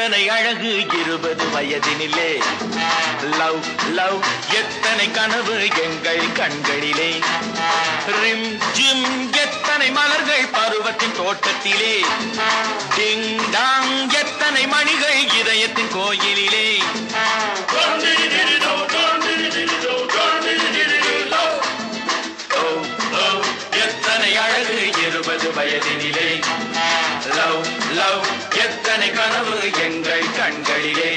எத்தனை அழகு 20 வயதினிலே love love எத்தனை கனவு எங்கள் கண்களிலே ரிம் ஜிம் எத்தனை மலர்கள் பருவத்தின் தோட்டத்திலே டிங் டாங் எத்தனை மணிகள் இதயத்தின் கோயிலிலே எத்தனை அழகு 20 வயதினிலே லவ் லவ் எத்தனை கனவு எங்கள் கண்களிலே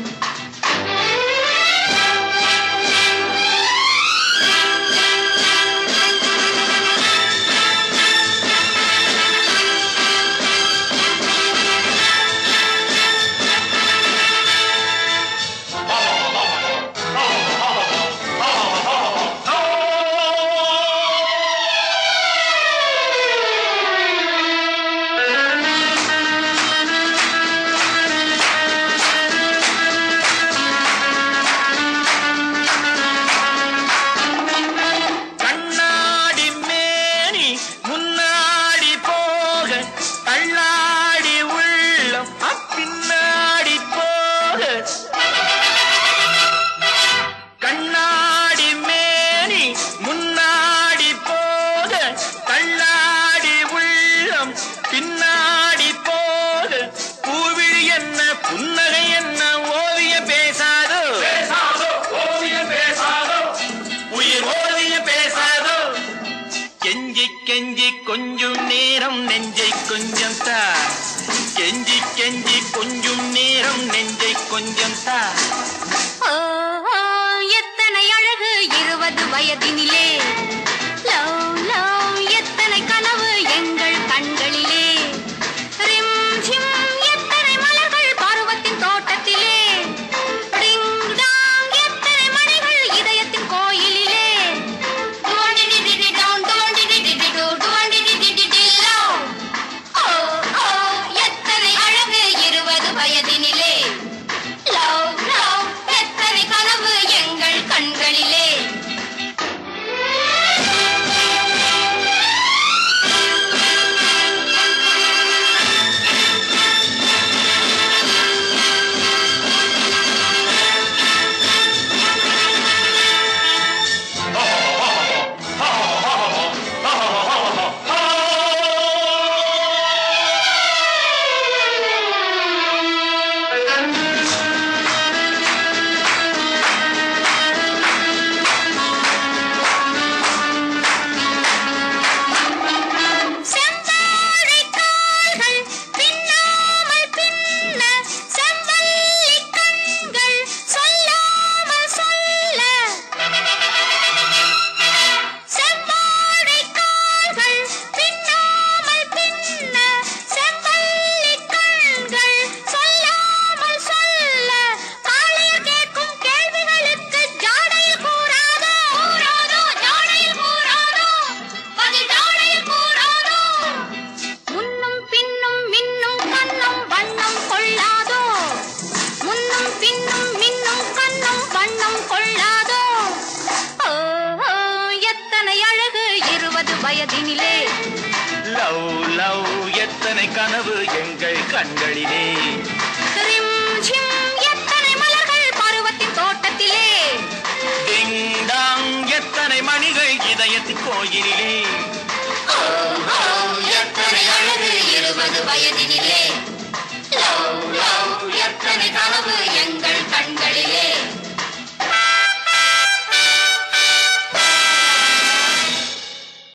பின்னாடி போக பூவிழி என்ன புன்னகை என்ன ஓவியம் பேசாதோ ஓவியம் பேசாதோ உயிர் ஓவியம் பேசாதோ கெஞ்சி கெஞ்சி கொஞ்சம் நேரம் நெஞ்சை கொஞ்சம் தா கெஞ்சி கெஞ்சி கொஞ்சம் நேரம் நெஞ்சை கொஞ்சம் தா எத்தனை அழகு 20 வயதினிலே லவ் லவ் எத்தனை கனவு எங்கள் கண்களிலே வயதினிலே லவ் லவ் எத்தனை கனவு எங்கள் கண்களிலே ரிம் ஜிம் எத்தனை மலர்கள் பருவத்தின் தோட்டத்திலே டிங் டாங் எத்தனை மணிகள் இதயத்தின் கோயிலிலே எத்தனை அழகு 20 வயதினிலே